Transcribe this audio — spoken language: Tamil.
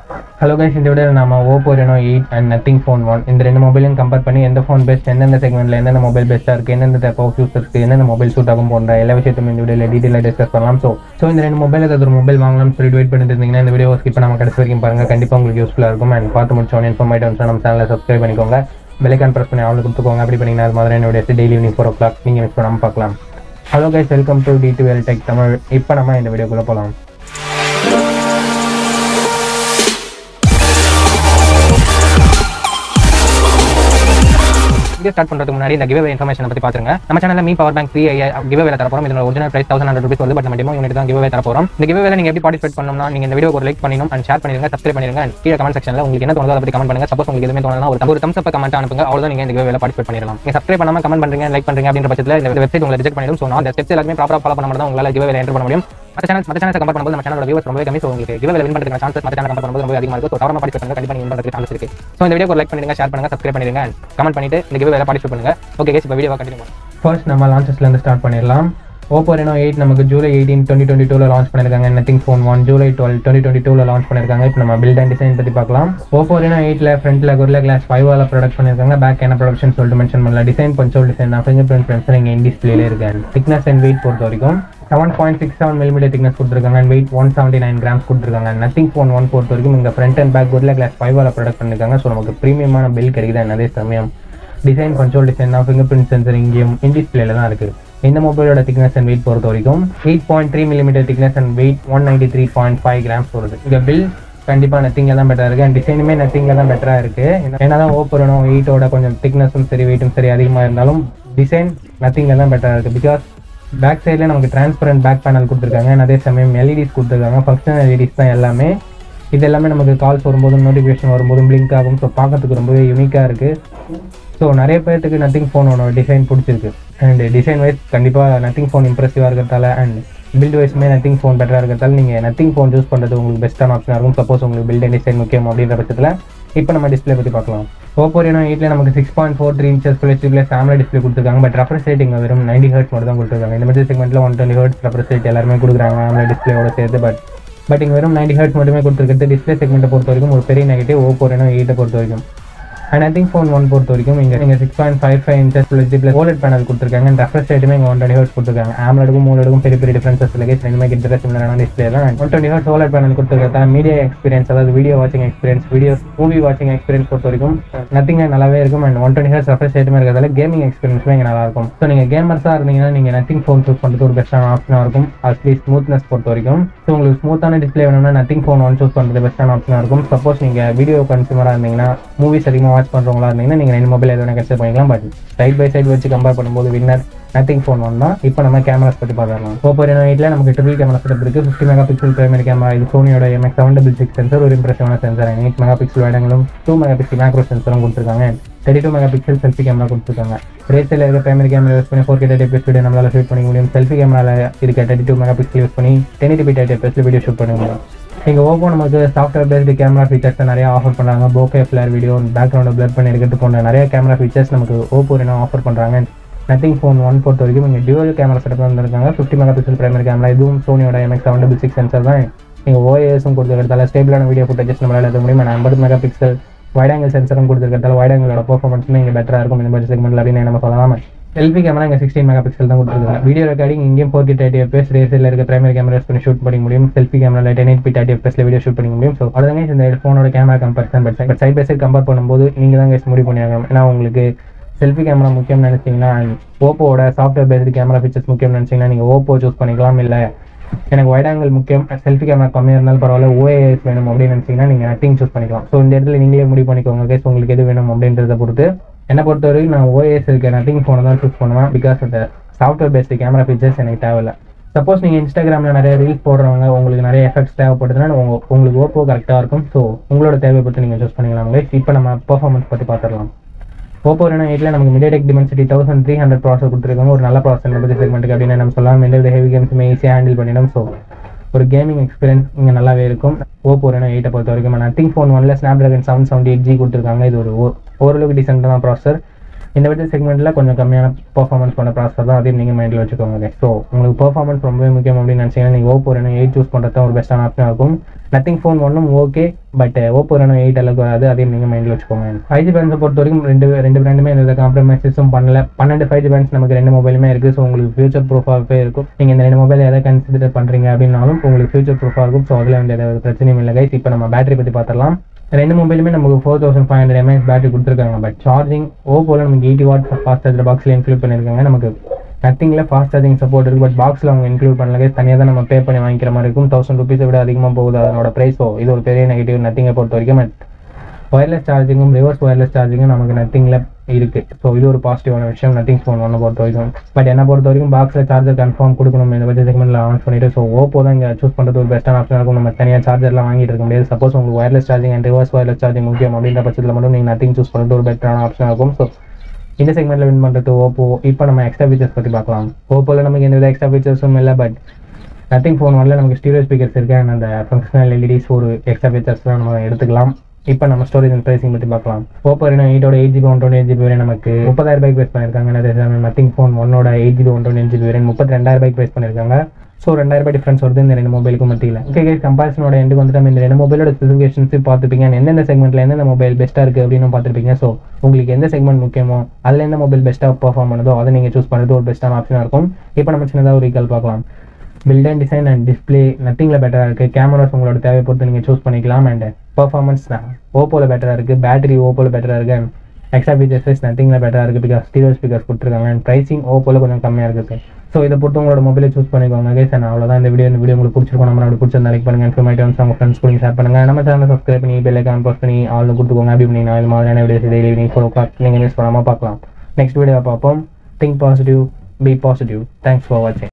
ஹலோ கைஸ், இந்த வீடியோவில் நம்ம Oppo Reno 8 and Nothing Phone 1 இந்த ரெண்டு மொபைலையும் கம்பேர் பண்ணி எந்த ஃபோன் பெஸ்ட், எந்தெந்த செக்மெண்ட்டில் எந்தெந்த மொபைல் பெஸ்ட்டாக இருக்குது, எந்தெந்த டைப் ஆஃப் யூசர்ஸ்க்கு எந்தெந்த மொபைல் சூட் ஆகும் போன்ற எல்லா விஷயத்தையும் இந்த வீடியோவில் டீட்டெயிலாக டிஸ்கஸ் பண்ணலாம். ஸோ இந்த ரெண்டு மொபைல் ஏதாவது ஒரு மொபைல் வாங்கலாம்னு சொல்லி வெயிட் பண்ணிட்டு இருந்தீங்கன்னா இந்த வீடியோ ஸ்கிப் நம்ம கடைசி வரைக்கும் பாருங்கள். கண்டிப்பாக உங்களுக்கு யூஸ்ஃபுல்லாக இருக்கும். அண்ட் பார்த்து முடிச்சோன்னு இன்ஃபார்மேட்டிவ் வந்து நம்ம சேனலை சப்ஸ்கிரைப் பண்ணிக்கோங்க. பெல்லைக்கான் ப்ரெஸ் பண்ணி அவளுக்கு கொடுத்துக்கோங்க. அப்படி பண்ணிங்கன்னா அது மாதிரி வீடியோஸ் டெய்லி ஈவினிங் 4 o'clock நீங்கள் மிஸ் பண்ணாமல் பார்க்கலாம். Hello guys, welcome to D2L Tech Tamil. இப்போ நம்ம இந்த வீடியோக்குள்ளே போகலாம். வீடியோ ஸ்டார்ட் பண்ணுறதுக்கு முன்னாடி இந்த கிவ்அவே இன்ஃபர்மேஷன் பற்றி பார்த்துருங்க. நம்ம சேனலில் Mi power bank free giveaway தரப்போம். இதோட ஒரிஜினல் பிரைஸ் 1100 rupees வருது. பட் நம்ம டெமோ யூனிட் தான் கிவ்அவே தரப்போம். இந்த கிவ்அவே நீங்கள் எப்படி பார்ட்டிசிபேட் பண்ணணும்னா, நீங்கள் இந்த வீடியோ ஒரு லைக் பண்ணிடும் அண்ட் ஷேர் பண்ணிடுங்க, சப்ஸ்கிரைப் பண்ணிடுங்க. அண்ட் கீழே கமெண்ட் செக்ஷனில் உங்களுக்கு என்ன தோணுதோ அதை பற்றி கமெண்ட் பண்ணுங்க. சப்போஸ் உங்களுக்கு எதுவுமே தோணுனா ஒரு thumbs up கமெண்ட் அனுப்புங்க. அவ்வளோதான் நீங்கள் இந்த கிவ்அவேல பார்ட்டிசிபேட் பண்ணிடலாம். நீங்கள் சப்ஸ்கிரைப் பண்ணாமல் கமெண்ட் பண்ணுறீங்க, லைக் பண்ணுறீங்க அப்படின்ற பட்சத்தில் இந்த வெப்சைட் உங்களை ரிஜெக்ட் பண்ணிடும். ஸோ நான் இந்த ஸ்டெப்ஸ் எல்லாமே ப்ராப்பராக ஃபாலோ பண்ண மட்டும் தான் உங்களால் கிவ்அவேல என்டர் பண்ண முடியும். மற்ற சேனல்ஸ் கம்பேர் பண்ணும்போது நம்ம சேனலோட வியூவர்ஸ் ரொம்பவே கம்மி. ஸோ உங்களுக்கு கிவ்அவேல வின் பண்ணுற சான்ஸ் மற்ற சேனல் கம்பேர் பண்ணும்போது ரொம்ப அதிகமாக இருக்கும். ஸோ தவறாம பார்ட்டிசிபேட் பண்ணுங்க, கண்டிப்பாக வின் பண்ணுறதுக்கு சான்ஸ் இருக்கு. ஸோ இந்த வீடியோ ஒரு லைக் பண்ணுங்க, ஷேர் பண்ணுங்க, சப்ஸ்கிரைப் பண்ணிடுங்க, கமெண்ட் பண்ணிட்டு இந்த கிவ்அவேல பார்ட்டிசிபேட் பண்ணுங்க. ஓகே கைஸ், இப்போ வீடியோவை கண்டினியூ பண்ணுவோம். ஃபர்ஸ்ட் நம்ம லான்ச்சஸ்லேருந்து ஸ்டார்ட் பண்ணிடலாம். Oppo Reno 8 நமக்கு July 18, 2022 லான்ச் பண்ணிருக்காங்க. Nothing Phone 1 July 12, 2022 லான்ச் பண்ணிருக்காங்க. இப்போ நம்ம பில்ட் அண்ட் டிசைன் பற்றி பார்க்கலாம். Oppo Reno 8ல ஃப்ரண்ட்ல Gorilla Glass 5 ப்ரொடக்ட் பண்ணிருக்காங்க. பேக் என்ன ப்ரொடக்ஷன் சொல்லிட்டு மென்ஷன் பண்ணல. டிசைன் பஞ்சோல் டிசைன் தான். ஃபிங்கர் பிரிண்ட் சென்சர் இங்கே இன் டிஸ்பிளேல இருக்கு. திக்னஸ் அண்ட் வெயிட் பொறுத்த வரைக்கும் 7.67 mm திக்னஸ் கொடுத்துருக்காங்க. அண்ட் வெயிட் 179 grams கொடுத்துருக்காங்க. Nothing Phone 1 பொறுத்த வரைக்கும் இங்கே front and back Gorilla Glass 5 protect பண்ணிருக்காங்க. ஸோ நமக்கு ப்ரீமியமான பில் கிடைக்குது. அதே சமயம் டிசைன் கண்ட்ரோல் டிசைன் தான். ஃபிங்கர் பிரிண்ட் சென்சர் இங்கேயும் இன் டிஸ்பிளேல தான் இருக்குது. இந்த மொபைலோட திக்னஸ் அண்ட் வெயிட் பொறுத்த வரைக்கும் 8.3 mm thickness and weight 193.5 grams வருது. இந்த பில் கண்டிப்பாக நத்திங்கில் தான் பெட்டராக இருக்குது. அண்ட் டிசைனுமே நத்திங்கில் தான் பெட்டராக இருக்குது. ஏன்னா தான் Oppo Reno 8ஓட கொஞ்சம் திக்னஸும் சரி வெயிட்டும் சரி அதிகமாக இருந்தாலும் டிசைன் நத்திங்கில் தான் பெட்டராக இருக்குது. பிகாஸ் பேக் சைடில் நமக்கு டிரான்ஸ்பரண்ட் பேக் பேனல் கொடுத்துருக்காங்க. அதே சமயம் எல்இடிஸ் கொடுத்துருக்காங்க. ஃபங்க்ஷனல் எல்இடிஸ் தான் எல்லாமே. இது எல்லாமே நமக்கு கால்ஸ் வரும்போதும் நோட்டிஃபிகேஷன் வரும்போதும் பிளிங்க் ஆகும். ஸோ பார்க்கறதுக்கு ரொம்பவே யூனிக்காக இருக்குது. ஸோ நிறைய பேர்த்துக்கு நத்திங் ஃபோனோட டிசைன் பிடிச்சிருக்கு. அண்ட் டிசைன் வைஸ் கண்டிப்பாக நத்திங் ஃபோன் இம்ப்ரெசிவாக இருக்கிறதால அண்ட் பில்ட் வைஸுமே நத்திங் ஃபோன் பெட்டராக இருக்கிறதால நீங்கள் நத்திங் ஃபோன் சூஸ் பண்ணுறது உங்களுக்கு பெஸ்ட்டான ஆப்ஷனாக இருக்கும். சப்போஸ் உங்களுக்கு பில்ட் அண்ட் டிசைன் முக்கியம் அப்படின்ற பட்சத்தில் இப்போ நம்ம டிஸ்பிளே பற்றி பார்க்கலாம். Oppo Reno 8ல நமக்கு 6.43 inches full HD AMOLED display கொடுத்துருக்காங்க. பட் ரெஃப்ரெஷ் ரேட் இங்கே வெறும் 90 Hz மட்டும் தான் கொடுத்துருக்காங்க. இந்த மாதிரி செக்மெண்ட்டில் 120 Hz ரெஃப்ரெஷ் ரேட் எல்லாருமே கொடுக்குறாங்க AMOLED டிஸ்பிளேயோட சேர்த்து. பட் இங்கே வெறும் 90 Hz மட்டுமே கொடுத்துருக்கிறது டிஸ்பிளே செக்மெண்ட்டை பொறுத்த வரைக்கும் ஒரு பெரிய நெகட்டிவ் Oppo Reno 8 பொறுத்த வரைக்கும். அண்ட் Nothing Phone 1 பொறுத்த வரைக்கும் இங்கே 6.55 inches full HD OLED panel கொடுத்துருக்காங்க. அண்ட் ரெஃப்ரெஷ் ரேட்டுமே இங்கே 120 Hz கொடுத்துருக்காங்க. AMOLEDக்கும் OLEDக்கும் பெரிய பெரிய டிஃபரன்சஸ் இல்லை. ரெண்டுமே கிட்டத்தட்ட சிமிலரான டிஸ்பிளே தான். 120 Hz OLED பேனல் கொடுத்துருக்கா மீடியா எக்ஸ்பீரியன்ஸ், அதாவது வீடியோ வாட்சிங் எக்ஸ்பீரியன்ஸ், மூவி வாட்சிங் எக்ஸ்பீரியன்ஸ் பொறுத்த வரைக்கும் நத்திங்க நல்லாவே இருக்கும். அண்ட் 120 Hz ரெஃப்ரெஷ் ரேட்டுமே இருக்கிறதால கேமிங் எக்ஸ்பீரியன்ஸுமே இங்கே நல்லா இருக்கும். ஸோ நீங்கள் கேமர்ஸாக இருந்தீங்கன்னா நீங்கள் Nothing Phone சூஸ் பண்ணுறது ஒரு பெஸ்ட்டான ஆப்ஷனாக இருக்கும். அட்லீஸ்ட் ஸ்மூத்னஸ் பொறுத்த வரைக்கும். ஸோ உங்களுக்கு ஸ்மூத்தான டிஸ்பிளே வேணும்னா Nothing Phone 1 சூஸ் பண்ணுறது பெஸ்ட்டான ஆப்ஷனாக இருக்கும். சப்போஸ் நீங்கள் வீடியோ கன்சியூமராக இருந்தீங்கன்னா, மூவிஸ் அதிகமாக வாட்ச் பண்ணுறவங்களா இருந்தீங்கன்னா நீங்கள் ரெண்டு மொபைல் எதுவும் கன்சிடர் பண்ணிக்கலாம். பட் சைட் பை சைட் வச்சு கம்பேர் பண்ணும்போது வின்னர் Nothing Phone 1 தான். இப்போ நம்ம கேமராஸ் பற்றி பார்க்கலாம். Oppo Reno 8ல நமக்கு ட்ரிபிள் கேமரா செட்டப் இருக்குது. 50 MP பிரைமரி கேமரா, இது சோனியோட MX766 சென்சர், ஒரு இம்ப்ரெசிவான சென்சர். 8 MP வைடங்களும் 2 MP மேக்ரோ சென்சரும் கொடுத்துருக்காங்க. 32 MP செல்ஃபி கேமரா கொடுத்துருக்காங்க. ரேஸில் இருக்க பிரைமரி கேமரா யூஸ் பண்ணி 4K 30fps வீடியோ நம்மளால் ஷூட் பண்ணி முடியும். செல்ஃபி கேமராவில் இருக்க 32 MP யூஸ் பண்ணி 1080p 30fps வீடியோ ஷூட் பண்ண முடியும். எங்கள் Oppo நமக்கு சாஃப்ட்வேர் பேஸ்டு கேமரா ஃபீச்சர்ஸ் நிறைய ஆஃபர் பண்ணுறாங்க. bokeh ஃப்ளேர் வீடியோ, பேக்ரவுண்டை பிளர் பண்ணி எடுக்கிறது போன்ற நிறைய கேமரா ஃபீச்சர்ஸ் நமக்கு Oppo Reno ஆஃபர் பண்ணுறாங்க. Nothing Phone 1 பொறுத்த வரைக்கும் இங்கே டியூவல் கேமரா செட்டப் வந்துருக்காங்க. 50 MP பிரைமரி கேமரா, இதுவும் சோனியோட MX766 சென்சர் தான். நீங்கள் OIS-ம் கொடுத்துருக்கிறதால ஸ்டேபிளான வீடியோ ஃபுட்டேஜஸ் நம்மளால் எடுக்க முடியும். 50 MP வைட் ஆங்கிள் சென்சரும் கொடுத்துருக்கிறதால வைட் ஆங்கிளோட பர்ஃபார்மன்ஸுமே இங்கே பெட்டராக இருக்கும் இந்த மாதிரி செக்மெண்ட்டில் அப்படின்னு நம்ம சொல்லலாம். செல்ஃபி கேமரா இங்கே 16 MP தான் கொடுத்துருக்காங்க. வீடியோ ரெக்கார்டிங் இங்கேயும் 4K 30fps ரேஸில் இருக்க பிரைமரி கேமரா யூஸ் பண்ணி ஷூட் பண்ண முடியும். செல்ஃபி கேமராவில் 1080p 30fps வீடியோ ஷூட் பண்ண முடியும். ஸோ அதுதாங்க இந்த ஃபோனோட camera comparison. But side by side compare பண்ணும்போது நீங்கள் தான் கேஸ் முடிவு பண்ணியாகணும். ஏன்னா உங்களுக்கு செல்ஃபி கேமரா முக்கியம்னு நினச்சிங்கன்னா அண்ட் ஓப்போவோட சாஃப்ட்வேர் பேஸ்டு கேமரா ஃபீச்சர்ஸ் முக்கியம்னு நினச்சிங்கன்னா நீங்கள் Oppo சூஸ் பண்ணிக்கலாம். இல்லை எனக்கு வைட் ஆங்கிள் முக்கியம், செல்ஃபி கேமரா கம்மியாக இருந்தாலும் பரவாயில்ல, OIS வேணும் அப்படின்னு நினச்சிங்கன்னா நீங்கள் Nothing சூஸ் பண்ணிக்கலாம். ஸோ இந்த இடத்துல நீங்களே முடிவு பண்ணிக்கோங்க கேஸ் உங்களுக்கு எது வேணும் அப்படின்றத பொறுத்து. என்னை பொறுத்தவரைக்கும் நான் OIS இருக்க Nothing ஃபோனை தான் சூஸ் பண்ணுவேன். பிகாஸ் அந்த சாஃப்ட்வேர் பேஸ்டு கேமரா ஃபீச்சர்ஸ் எனக்கு தேவையில்லை. சப்போஸ் நீங்கள் இன்ஸ்டாகிராமில் நிறைய ரீல்ஸ் போடுறவங்க, உங்களுக்கு நிறைய எஃபெக்ட்ஸ் தேவைப்படுதுன்னா உங்களுக்கு Oppo கரெக்டாக இருக்கும். ஸோ உங்களோட தேவையை பொறுத்து நீங்கள் சூஸ் பண்ணிக்கலாம். இப்போ நம்ம பர்ஃபார்மன்ஸ் பற்றி பார்த்துடலாம். Oppo Reno 8ல நமக்கு MediaTek Dimensity 1300 ப்ராசஸர் கொடுத்துருக்காங்க. ஒரு நல்ல ப்ராசஸர் பற்றி செக்மெண்ட்டுக்கு அப்படின்னு நம்ம சொல்லலாம். எந்த ஹெவி கேம்ஸுமே ஈஸியாக ஹேண்டில் பண்ணிடும். ஸோ ஒரு கேமிங் எக்ஸ்பீரியன்ஸ் இங்கே நல்லாவே இருக்கும் Oppo Reno 8 பொறுத்த வரைக்கும். Nothing Phone 1ல Snapdragon 778G கொடுத்துருக்காங்க. இது ஓரளவுக்கு டீசெண்டான ப்ராசஸர். இந்த பட்ஜெட் செக்மெண்ட்டில் கொஞ்சம் கம்மியான பர்ஃபார்மன்ஸ் பண்ண ப்ராசஸர் தான், அதையும் நீங்கள் மைண்டில் வச்சுக்கோங்க. ஸோ உங்களுக்கு பர்ஃபார்மன்ஸ் ரொம்பவே முக்கியம் அப்படின்னு நினச்சிங்கன்னா நீங்கள் Oppo Reno 8 சூஸ் பண்ணுறது தான் ஒரு பெஸ்ட்டான ஆப்ஷனாக இருக்கும். நத்திங் ஃபோன் ஒன்றும் ஓகே, பட் Oppo Reno 8 அளவுக்கு வராது, அதையும் நீங்கள் மைண்டில் வச்சுக்கோங்க. 5G பேண்ட்ஸை பொறுத்த வரைக்கும் ரெண்டு பிராண்டுமே எந்த காம்ப்ரமைஸும் பண்ணல. 12 5G பேண்ட்ஸ் நமக்கு 2 மொபைலுமே இருக்குது. ஸோ உங்களுக்கு ஃபியூச்சர் ப்ரூஃபாகவே இருக்கும். நீங்கள் இந்த 2 மொபைல் எதை கன்சிடர் பண்ணுறீங்க அப்படின்னாலும் உங்களுக்கு ஃபியூச்சர் ப்ரூஃபாக இருக்கும். ஸோ அதில் எந்த பிரச்சனையும் இல்லை கைஸ். இப்போ நம்ம பேட்டரி பற்றி பார்த்துடலாம். 2 மொபைலுமே நமக்கு 4500 mAh பேட்டரி கொடுத்துருக்காங்க. பட் சார்ஜிங் Oppoல நமக்கு 80 வாட் ஃபாஸ்ட் சார்ஜர் பாக்ஸில் இன்க்ளூட் பண்ணியிருக்காங்க. நமக்கு நத்திங்கில் ஃபாஸ்ட் சார்ஜிங் சப்போர்ட் இருக்குது, பட் பாக்ஸில் அவங்க இன்க்ளூட் பண்ணல. தனியாக தான் நம்ம பே பண்ணி வாங்கிக்கிற மாதிரி இருக்கும். 1000 rupees விட அதிகமாக போகுது அதனோட ப்ரைஸ். ஸோ இது ஒரு பெரிய நெகட்டிவ் நத்திங்கை பொறுத்த வரைக்கும். பட் ஒயர்லெஸ் சார்ஜிங்கும் ரிவர்ஸ் ஒயர்லெஸ் சார்ஜிங்கும் நமக்கு நத்திங்கில் இருக்குது. ஸோ இது ஒரு பாசிட்டிவான விஷயம் நத்திங் ஃபோன் ஒன்றை பொறுத்த வரைக்கும். பட் என்னை பொறுத்த வரைக்கும் பாக்ஸில் சார்ஜர் கன்ஃபார்ம் கொடுக்கணும் இந்த பட்ஜெட் செக்மெண்ட்டில் ஆன் பண்ணிட்டு. ஸோ Oppo தான் இங்கே சூஸ் பண்ணுறது ஒரு பெஸ்ட்டான ஆப்ஷனாக இருக்கும். நம்ம தனியாக சார்ஜர்லாம் வாங்கிட்டு இருக்க முடியாது. சப்போஸ் உங்களுக்கு wireless charging and reverse wireless charging முக்கியம் அப்படின்ற பட்சத்தில் மட்டும் நீங்கள் நத்திங் சூஸ் பண்ணுறது ஒரு பெட்டரான ஆப்ஷனாக இருக்கும். ஸோ இந்த செக்மெண்ட்டில் வின் பண்ணுறது Oppo. இப்போ நம்ம எக்ஸ்ட்ரா ஃபீச்சர்ஸ் பற்றி பார்க்கலாம். Oppoல நமக்கு எந்த எக்ஸ்ட்ரா ஃபீச்சர்ஸும் இல்லை. பட் நத்திங் ஃபோன் ஒன்றில் நமக்கு ஸ்டீரியோ ஸ்பீக்கர்ஸ் இருக்குது அண்ட் அந்த ஃபங்க்ஷனல் LEDs ஒரு எக்ஸ்ட்ரா ஃபீச்சர்ஸ்லாம் நம்ம எடுத்துக்கலாம். இப்போ நம்ம ஸ்டோரேஜ் அண்ட் ப்ரைஸிங் பற்றி பார்க்கலாம். Oppo Reno 8ஓட 8GB 128GB வேறு நமக்கு 30,000 ப்ரைஸ் பண்ணியிருக்காங்க. நத்திங் ஃபோன் ஒன்னோட 8GB 128GB வேறு 32,000 ப்ரைஸ் பண்ணியிருக்காங்க. ஸோ 2000 டிஃப்ரென்ஸ் வருது இந்த 2 மொபைலுக்கு மத்தியில். ஓகே கம்பேரிசனோட எண்டுக்கு வந்துட்டு நம்ம இந்த 2 மொபைலோட ஸ்பெசிஃபிகேஷன்ஸ் பார்த்துப்பீங்க. எந்தெந்த செக்மெண்ட்டில் எந்தெந்த மொபைல் பெஸ்ட்டாக இருக்குது அப்படின்னு பார்த்துருப்பீங்க. ஸோ உங்களுக்கு எந்த செக்மெண்ட் முக்கியமோ அதில் எந்த மொபைல் பெஸ்ட்டாக பர்ஃபார்ம் பண்ணுதோ அதை நீங்கள் சூஸ் பண்ணுறது ஒரு பெஸ்ட்டான ஆப்ஷனாக இருக்கும். இப்போ நம்ம சின்னதாக ஒரு ரீகால் பார்க்கலாம். Build and design and display நத்திங்கில் பெட்டராக இருக்குது. கேமராஸ் உங்களோட தேவை பொறுத்து நீங்கள் சூஸ் பண்ணிக்கலாம். அண்ட் பர்ஃபார்மன்ஸ் தான் Oppoல பெட்டராக இருக்குது. பேட்டரி Oppoல பெட்டராக இருக்குது. அண்ட் எக்ஸ்ட்ரா ஃபீச்சர்ஸ் நத்திங்கில் பெட்டராக இருக்குது. பிகாஸ் ஸ்டீரியோ ஸ்பீக்கர்ஸ் கொடுத்துருக்காங்க. அண்ட் ப்ரைஸிங் Oppoல கொஞ்சம் கம்மியாக இருக்குது. ஸோ இதை பொறுத்து உங்களோட மொபைலை சூஸ் பண்ணிக்கோங்க கைஸ். அண்ட் அவ்வளோதான் இந்த வீடியோ உங்களுக்கு பிடிச்சிருக்கும். நம்ம பிடிச்சிருந்தா லைக் பண்ணுங்கள். இன்ஃபர்மேட்டிவ்ஸ் உங்கள் ஃப்ரெண்ட்ஸ் கூட ஷேர் பண்ணுங்கள். நம்ம சேனலை சப்ஸ்கிரைப் பண்ணி பெல் ஐகான் ப்ரெஸ் பண்ணி ஆல் கொடுத்துக்கோங்க. அப்படி பண்ணி நான் இது மாதிரியான வீடியோஸ் டெய்லி ஈவினிங் 4 o'clock நீங்கள் மிஸ் பண்ணாமல் பார்க்கலாம். நெக்ஸ்ட் வீடியோ பார்ப்போம். Think positive, be positive. Thanks for வாட்சிங்.